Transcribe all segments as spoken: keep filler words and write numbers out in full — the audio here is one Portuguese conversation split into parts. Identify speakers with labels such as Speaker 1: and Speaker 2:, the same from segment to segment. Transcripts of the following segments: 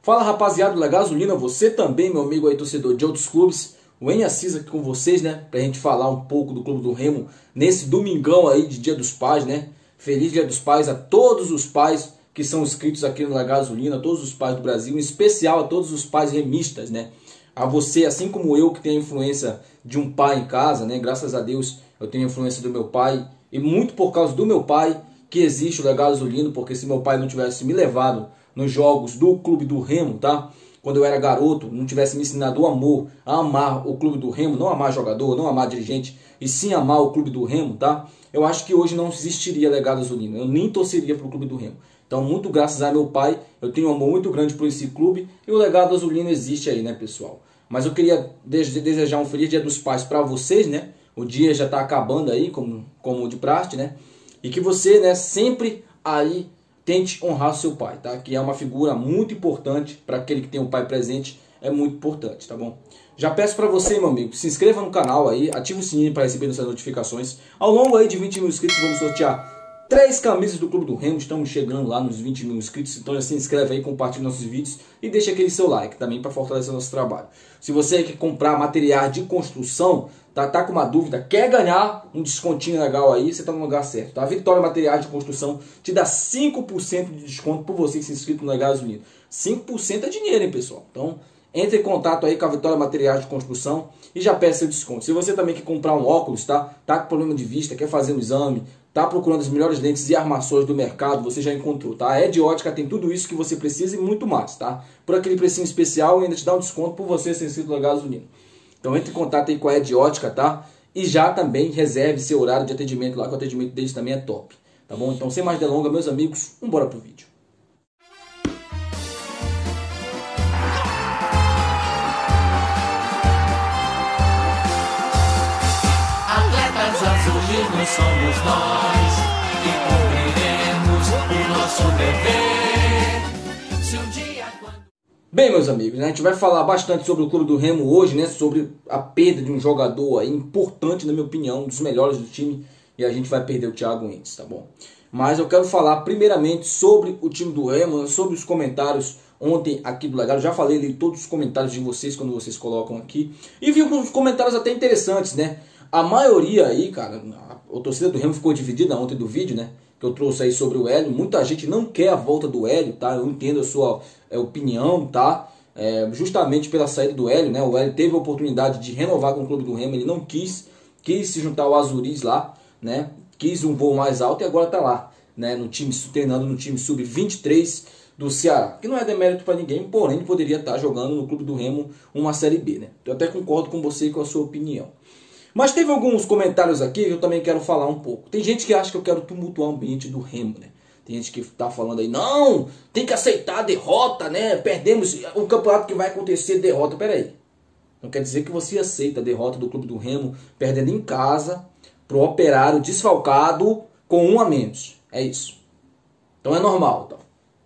Speaker 1: Fala rapaziada do La Gasolina, você também, meu amigo aí, torcedor de outros clubes. O Eni Assis aqui com vocês, né? Pra gente falar um pouco do Clube do Remo nesse domingão aí de Dia dos Pais, né? Feliz Dia dos Pais a todos os pais que são inscritos aqui no La Gasolina, a todos os pais do Brasil, em especial a todos os pais remistas, né? A você, assim como eu, que tem a influência de um pai em casa, né? Graças a Deus eu tenho a influência do meu pai, e muito por causa do meu pai que existe o La Gasolina, porque se meu pai não tivesse me levado nos jogos do Clube do Remo, tá? Quando eu era garoto, não tivesse me ensinado o amor a amar o Clube do Remo, não amar jogador, não amar dirigente, e sim amar o Clube do Remo, tá? Eu acho que hoje não existiria La Gasolina, eu nem torceria para o Clube do Remo. Então, muito graças a meu pai, eu tenho um amor muito grande por esse clube, e o La Gasolina existe aí, né, pessoal? Mas eu queria desejar um feliz Dia dos Pais para vocês, né? O dia já está acabando aí, como, como de praxe, né? E que você, né, sempre aí tente honrar seu pai, tá? Que é uma figura muito importante para aquele que tem um pai presente, é muito importante, tá bom? Já peço para você, meu amigo, se inscreva no canal aí, ative o sininho para receber nossas notificações. Ao longo aí de vinte mil inscritos, vamos sortear três camisas do Clube do Remo. Estamos chegando lá nos vinte mil inscritos, então já se inscreve aí, compartilha nossos vídeos e deixa aquele seu like também para fortalecer nosso trabalho. Se você quer comprar materiais de construção, tá, tá com uma dúvida, quer ganhar um descontinho legal aí, você tá no lugar certo, tá? A Vitória Materiais de Construção te dá cinco por cento de desconto por você se inscrito no La Gasolina. cinco por cento é dinheiro, hein, pessoal? Então, entre em contato aí com a Vitória Materiais de Construção e já peça seu desconto. Se você também quer comprar um óculos, tá? Tá com problema de vista, quer fazer um exame, tá procurando as melhores lentes e armações do mercado, você já encontrou, tá? A Ed Ótica tem tudo isso que você precisa e muito mais, tá? Por aquele precinho especial e ainda te dá um desconto por você ser inscrito no La Gasolina. Então entre em contato aí com a Ed Ótica, tá? E já também reserve seu horário de atendimento lá, que o atendimento deles também é top, tá bom? Então sem mais delongas, meus amigos, vamos embora pro vídeo.
Speaker 2: Azulinos somos nós que cumpriremos o nosso dever. Se um dia quando...
Speaker 1: Bem, meus amigos, né, a gente vai falar bastante sobre o Clube do Remo hoje, né? Sobre a perda de um jogador aí importante, na minha opinião, um dos melhores do time, e a gente vai perder o Thiago Mendes, tá bom? Mas eu quero falar primeiramente sobre o time do Remo, sobre os comentários ontem aqui do La Gasolina. Já falei, li todos os comentários de vocês quando vocês colocam aqui, e vi alguns comentários até interessantes, né? A maioria aí, cara, a torcida do Remo ficou dividida ontem do vídeo, né? Que eu trouxe aí sobre o Hélio. Muita gente não quer a volta do Hélio, tá? Eu entendo a sua é, opinião, tá? É, justamente pela saída do Hélio, né? O Hélio teve a oportunidade de renovar com o Clube do Remo, ele não quis, quis se juntar ao Azuris lá, né? Quis um voo mais alto e agora tá lá, né? No time, treinando no time sub vinte e três do Ceará. Que não é demérito para ninguém, porém poderia estar jogando no Clube do Remo uma Série B, né? Eu até concordo com você e com a sua opinião. Mas teve alguns comentários aqui que eu também quero falar um pouco. Tem gente que acha que eu quero tumultuar o ambiente do Remo, né? Tem gente que tá falando aí, não, tem que aceitar a derrota, né? Perdemos o campeonato que vai acontecer, derrota. Pera aí. Não quer dizer que você aceita a derrota do Clube do Remo perdendo em casa pro Operário desfalcado com um a menos. É isso. Então é normal, tá?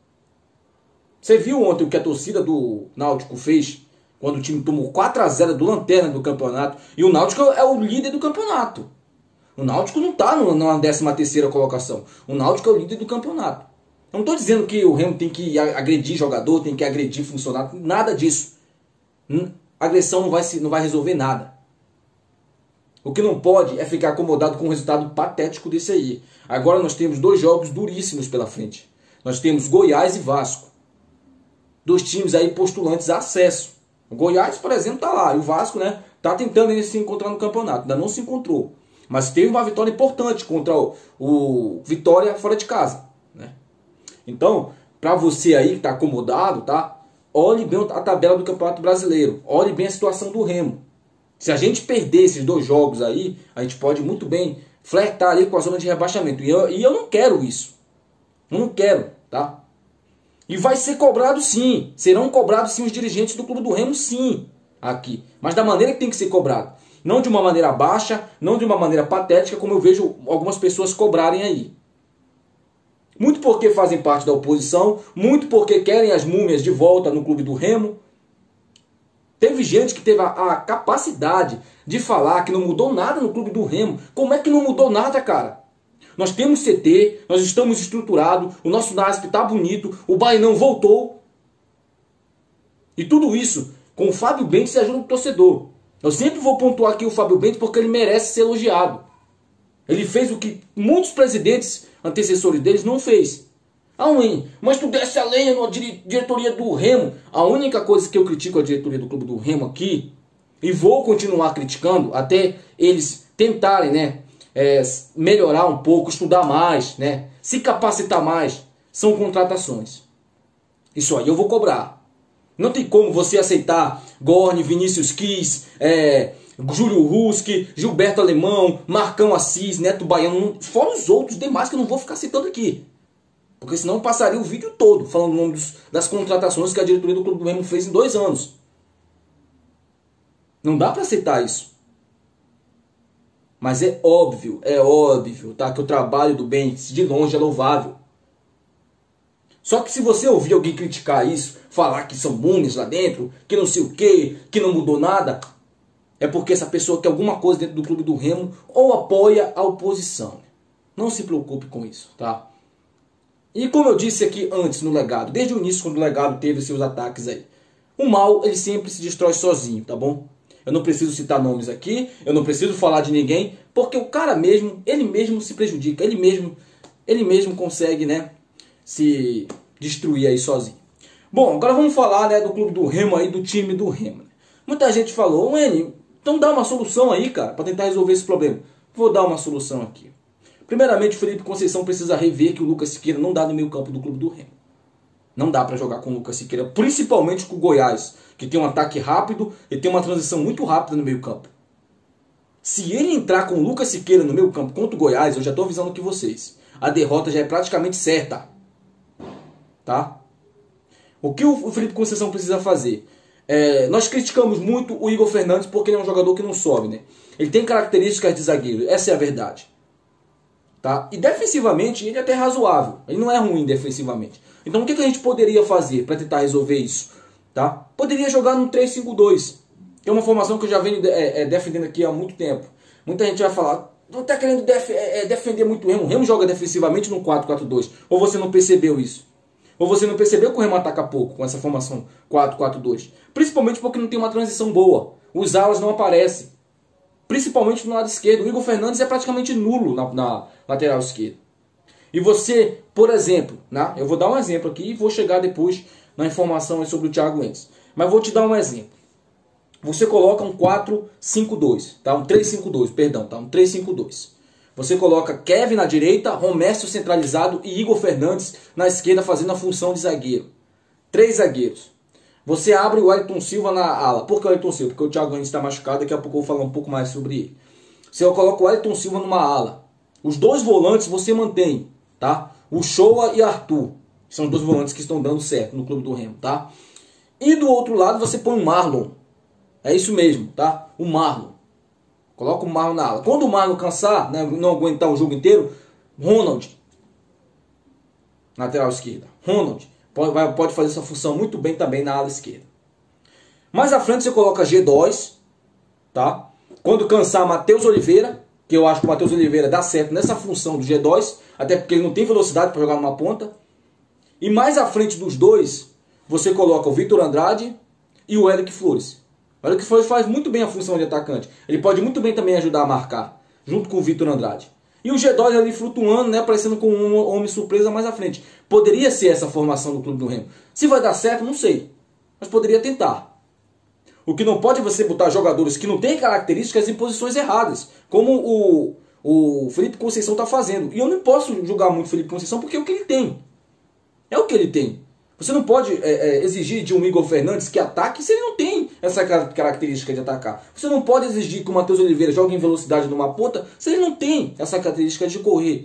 Speaker 1: Você viu ontem o que a torcida do Náutico fez? Quando o time tomou quatro a zero do Lanterna do campeonato. E o Náutico é o líder do campeonato. O Náutico não está na décima terceira colocação. O Náutico é o líder do campeonato. Eu não estou dizendo que o Remo tem que agredir jogador, tem que agredir funcionário. Nada disso. A agressão não vai, não vai resolver nada. O que não pode é ficar acomodado com um resultado patético desse aí. Agora nós temos dois jogos duríssimos pela frente. Nós temos Goiás e Vasco. Dois times aí postulantes a acesso. O Goiás, por exemplo, tá lá. E o Vasco, né, tá tentando ele se encontrar no campeonato. Ainda não se encontrou. Mas teve uma vitória importante contra o, o Vitória fora de casa, né? Então, para você aí que tá acomodado, tá? Olhe bem a tabela do Campeonato Brasileiro. Olhe bem a situação do Remo. Se a gente perder esses dois jogos aí, a gente pode muito bem flertar ali com a zona de rebaixamento. E eu, e eu não quero isso. Eu não quero, tá? E vai ser cobrado sim, serão cobrados sim os dirigentes do Clube do Remo sim, aqui. Mas da maneira que tem que ser cobrado. Não de uma maneira baixa, não de uma maneira patética, como eu vejo algumas pessoas cobrarem aí. Muito porque fazem parte da oposição, muito porque querem as múmias de volta no Clube do Remo. Teve gente que teve a, a capacidade de falar que não mudou nada no Clube do Remo. Como é que não mudou nada, cara? Nós temos C T, nós estamos estruturados, o nosso N A S P está bonito, o Bainão voltou. E tudo isso com o Fábio Bentes e ajuda do torcedor. Eu sempre vou pontuar aqui o Fábio Bentes porque ele merece ser elogiado. Ele fez o que muitos presidentes antecessores deles não fez. Ah, Wayne, mas tu desce a lenha na diretoria do Remo. A única coisa que eu critico a diretoria do clube do Remo aqui, e vou continuar criticando até eles tentarem, né, é, melhorar um pouco, estudar mais, né, se capacitar mais, são contratações. Isso aí eu vou cobrar. Não tem como você aceitar Gorni, Vinícius Quis, é, Júlio Ruski, Gilberto Alemão, Marcão Assis, Neto Baiano, fora os outros demais que eu não vou ficar citando aqui. Porque senão passaria o vídeo todo falando o nome dos, das contratações que a diretoria do Clube do Remo fez em dois anos. Não dá para aceitar isso. Mas é óbvio, é óbvio, tá? Que o trabalho do Bentes de longe é louvável. Só que se você ouvir alguém criticar isso, falar que são bumes lá dentro, que não sei o que, que não mudou nada, é porque essa pessoa quer alguma coisa dentro do Clube do Remo ou apoia a oposição. Não se preocupe com isso, tá? E como eu disse aqui antes no legado, desde o início quando o legado teve seus ataques aí, o mal ele sempre se destrói sozinho, tá bom? Eu não preciso citar nomes aqui, eu não preciso falar de ninguém, porque o cara mesmo, ele mesmo se prejudica, ele mesmo, ele mesmo consegue, né, se destruir aí sozinho. Bom, agora vamos falar, né, do Clube do Remo aí, do time do Remo. Muita gente falou, Wayne, então dá uma solução aí, cara, para tentar resolver esse problema. Vou dar uma solução aqui. Primeiramente, o Felipe Conceição precisa rever que o Lucas Siqueira não dá no meio campo do Clube do Remo. Não dá para jogar com o Lucas Siqueira, principalmente com o Goiás, que tem um ataque rápido e tem uma transição muito rápida no meio campo. Se ele entrar com o Lucas Siqueira no meio campo contra o Goiás, eu já estou avisando aqui vocês, a derrota já é praticamente certa. Tá? O que o Felipe Conceição precisa fazer? É, nós criticamos muito o Igor Fernandes porque ele é um jogador que não sobe, né? Ele tem características de zagueiro, essa é a verdade. Tá? E defensivamente ele é até razoável, ele não é ruim defensivamente. Então o que a gente poderia fazer para tentar resolver isso? Tá? Poderia jogar no três cinco dois, que é uma formação que eu já venho é, é, defendendo aqui há muito tempo. Muita gente vai falar, não está querendo def é, defender muito o Remo. O Remo joga defensivamente no quatro quatro dois. Ou você não percebeu isso? Ou você não percebeu que o Remo ataca pouco com essa formação quatro quatro dois? Principalmente porque não tem uma transição boa. Os alas não aparecem. Principalmente no lado esquerdo. O Igor Fernandes é praticamente nulo na, na lateral esquerda. E você, por exemplo, né, eu vou dar um exemplo aqui e vou chegar depois na informação sobre o Thiago Mendes. Mas vou te dar um exemplo. Você coloca um quatro cinco dois, tá? Um três cinco dois, perdão, tá? Um três cinco dois. Você coloca Kevin na direita, Romércio centralizado e Igor Fernandes na esquerda fazendo a função de zagueiro. Três zagueiros. Você abre o Wellington Silva na ala. Por que o Wellington Silva? Porque o Thiago Mendes está machucado, daqui a pouco eu vou falar um pouco mais sobre ele. Você coloca o Wellington Silva numa ala. Os dois volantes você mantém, tá? O Shoa e Arthur. São os dois volantes que estão dando certo no Clube do Remo, tá? E do outro lado você põe o Marlon. É isso mesmo, tá? O Marlon. Coloca o Marlon na ala. Quando o Marlon cansar, né, não aguentar o jogo inteiro, Ronald. Lateral esquerda. Ronald. Pode, vai, pode fazer essa função muito bem também na ala esquerda. Mais à frente você coloca G dois, tá? Quando cansar, Matheus Oliveira, que eu acho que o Matheus Oliveira dá certo nessa função do G dois, até porque ele não tem velocidade para jogar numa ponta. E mais à frente dos dois, você coloca o Vitor Andrade e o Eric Flores. O Eric Flores faz muito bem a função de atacante. Ele pode muito bem também ajudar a marcar, junto com o Vitor Andrade. E o G dois ali flutuando, né, parecendo com um homem surpresa mais à frente. Poderia ser essa formação do Clube do Remo. Se vai dar certo, não sei. Mas poderia tentar. O que não pode é você botar jogadores que não têm características em posições erradas. Como o, o Felipe Conceição está fazendo. E eu não posso julgar muito o Felipe Conceição porque é o que ele tem. É o que ele tem. Você não pode é, é, exigir de um Igor Fernandes que ataque se ele não tem essa característica de atacar. Você não pode exigir que o Matheus Oliveira jogue em velocidade numa ponta se ele não tem essa característica de correr.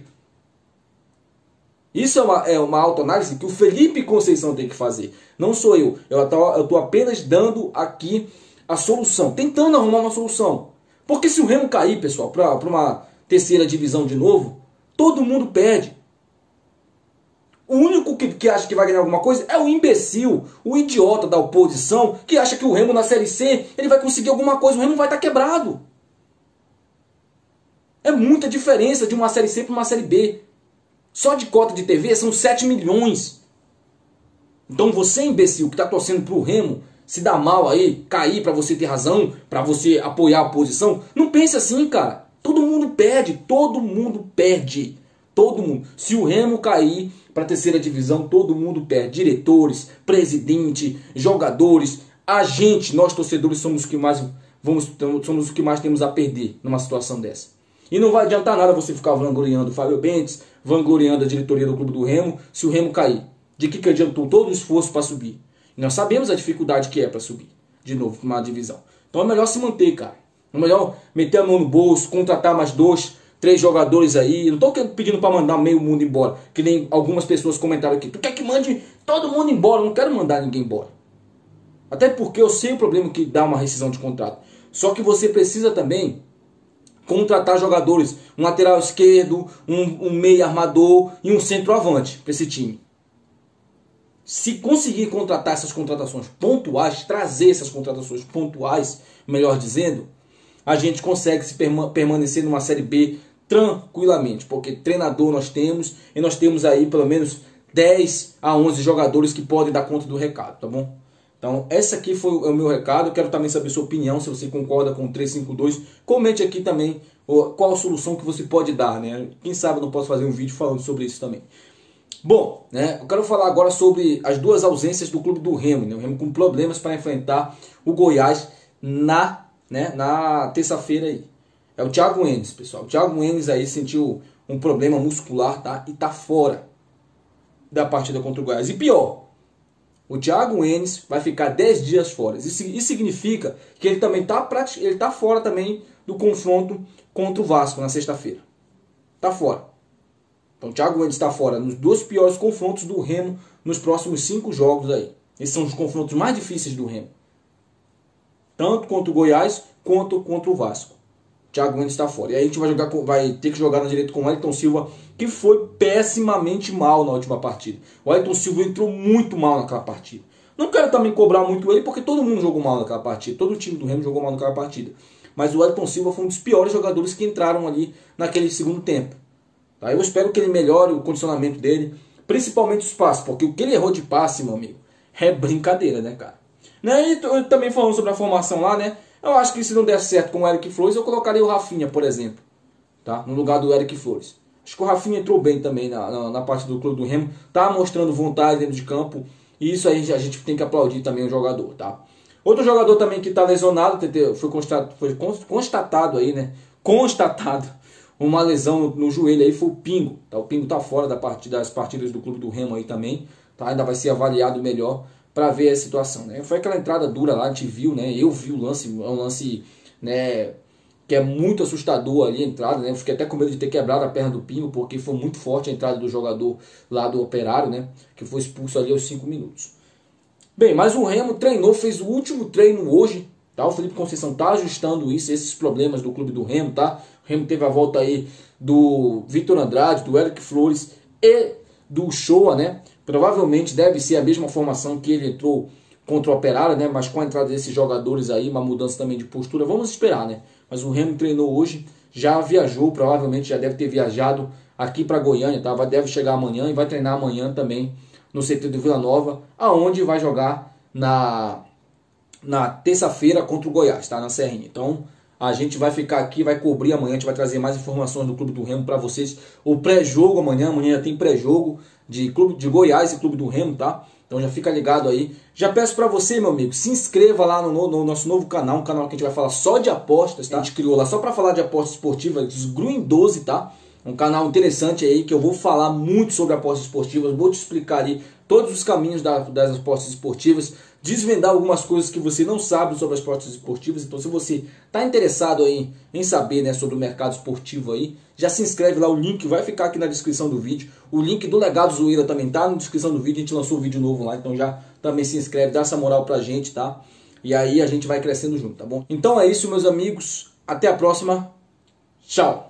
Speaker 1: Isso é uma, é uma autoanálise que o Felipe Conceição tem que fazer. Não sou eu. Eu estou apenas dando aqui a solução. Tentando arrumar uma solução. Porque se o Remo cair, pessoal, para uma terceira divisão de novo, todo mundo perde. O único que, que acha que vai ganhar alguma coisa é o imbecil, o idiota da oposição, que acha que o Remo na Série C ele vai conseguir alguma coisa, o Remo vai estar quebrado. É muita diferença de uma Série C para uma Série B. Só de cota de T V são sete milhões. Então você, imbecil, que está torcendo para o Remo se dar mal aí, cair para você ter razão, para você apoiar a posição. Não pense assim, cara. Todo mundo perde, todo mundo perde. Todo mundo. Se o Remo cair para a terceira divisão, todo mundo perde. Diretores, presidente, jogadores, a gente, nós torcedores somos os que mais vamos, somos os que mais temos a perder numa situação dessa. E não vai adiantar nada você ficar vangloriando o Fábio Bentes, vangloriando a diretoria do Clube do Remo, se o Remo cair. De que que adiantou todo o esforço para subir? E nós sabemos a dificuldade que é para subir de novo para uma divisão. Então é melhor se manter, cara. É melhor meter a mão no bolso, contratar mais dois, três jogadores aí. Não estou pedindo para mandar meio mundo embora, que nem algumas pessoas comentaram aqui. Tu quer que mande todo mundo embora? Eu não quero mandar ninguém embora. Até porque eu sei o problema que dá uma rescisão de contrato. Só que você precisa também contratar jogadores. Um lateral esquerdo, um, um meio armador e um centroavante para esse time. Se conseguir contratar essas contratações pontuais, trazer essas contratações pontuais, melhor dizendo, a gente consegue se perma permanecer numa Série B tranquilamente. Porque treinador nós temos e nós temos aí pelo menos dez a onze jogadores que podem dar conta do recado, tá bom? Então, esse aqui foi o meu recado. Eu quero também saber sua opinião, se você concorda com o três cinco dois. Comente aqui também qual a solução que você pode dar, né? Quem sabe eu não posso fazer um vídeo falando sobre isso também. Bom, né, eu quero falar agora sobre as duas ausências do Clube do Remo, né? O Remo com problemas para enfrentar o Goiás na, né, na terça-feira aí. É o Thiago Enes, pessoal. O Thiago Enes aí sentiu um problema muscular, tá? E tá fora da partida contra o Goiás. E pior, o Thiago Enes vai ficar dez dias fora. Isso, isso significa que ele também tá, ele tá fora também do confronto contra o Vasco na sexta-feira. Tá fora. Então o Thiago Enes está fora nos dois piores confrontos do Remo nos próximos cinco jogos aí. Esses são os confrontos mais difíceis do Remo. Tanto contra o Goiás quanto contra o Vasco. O Thiago Enes está fora. E aí a gente vai, jogar com, vai ter que jogar na direita com o Wellington Silva, que foi pessimamente mal na última partida. O Wellington Silva entrou muito mal naquela partida. Não quero também cobrar muito ele, porque todo mundo jogou mal naquela partida. Todo o time do Remo jogou mal naquela partida. Mas o Wellington Silva foi um dos piores jogadores que entraram ali naquele segundo tempo. Tá? Eu espero que ele melhore o condicionamento dele, principalmente os passes, porque o que ele errou de passe, meu amigo, é brincadeira, né, cara? Né? E eu também falando sobre a formação lá, né? Eu acho que se não der certo com o Eric Flores, eu colocaria o Rafinha, por exemplo, tá? No lugar do Eric Flores. Acho que o Rafinha entrou bem também na, na, na parte do Clube do Remo, tá mostrando vontade dentro de campo, e isso aí a gente tem que aplaudir também o jogador, tá? Outro jogador também que tá lesionado, foi constatado, foi constatado aí, né? Constatado uma lesão no joelho aí, foi o Pingo, tá? O Pingo tá fora da partida, das partidas do Clube do Remo aí também, tá? Ainda vai ser avaliado melhor para ver a situação, né? Foi aquela entrada dura lá, a gente viu, né? Eu vi o lance, é um lance, né, que é muito assustador ali a entrada, né? Eu fiquei até com medo de ter quebrado a perna do Pingo, porque foi muito forte a entrada do jogador lá do Operário, né? Que foi expulso ali aos cinco minutos. Bem, mas o Remo treinou, fez o último treino hoje, tá? O Felipe Conceição tá ajustando isso, esses problemas do Clube do Remo, tá? O Remo teve a volta aí do Vitor Andrade, do Eric Flores e do Shoa, né? Provavelmente deve ser a mesma formação que ele entrou contra o Operário, né? Mas com a entrada desses jogadores aí, uma mudança também de postura, vamos esperar, né? Mas o Remo treinou hoje, já viajou, provavelmente já deve ter viajado aqui para Goiânia, tá? Deve chegar amanhã e vai treinar amanhã também no C T do Vila Nova, aonde vai jogar na, na terça-feira contra o Goiás, tá? Na Serrinha. Então a gente vai ficar aqui, vai cobrir amanhã, a gente vai trazer mais informações do Clube do Remo para vocês. O pré-jogo amanhã, amanhã já tem pré-jogo de Clube de Goiás e Clube do Remo, tá? Então já fica ligado aí. Já peço para você, meu amigo, se inscreva lá no, no, no nosso novo canal, um canal que a gente vai falar só de apostas, tá? A gente criou lá só para falar de apostas esportivas, Green doze, tá? Um canal interessante aí que eu vou falar muito sobre apostas esportivas, vou te explicar ali todos os caminhos da, das apostas esportivas, desvendar algumas coisas que você não sabe sobre as apostas esportivas. Então se você está interessado aí em saber, né, sobre o mercado esportivo aí, já se inscreve lá, o link vai ficar aqui na descrição do vídeo. O link do Legado Zoeira também tá na descrição do vídeo, a gente lançou um vídeo novo lá, então já também se inscreve, dá essa moral pra gente, tá? E aí a gente vai crescendo junto, tá bom? Então é isso, meus amigos, até a próxima, tchau!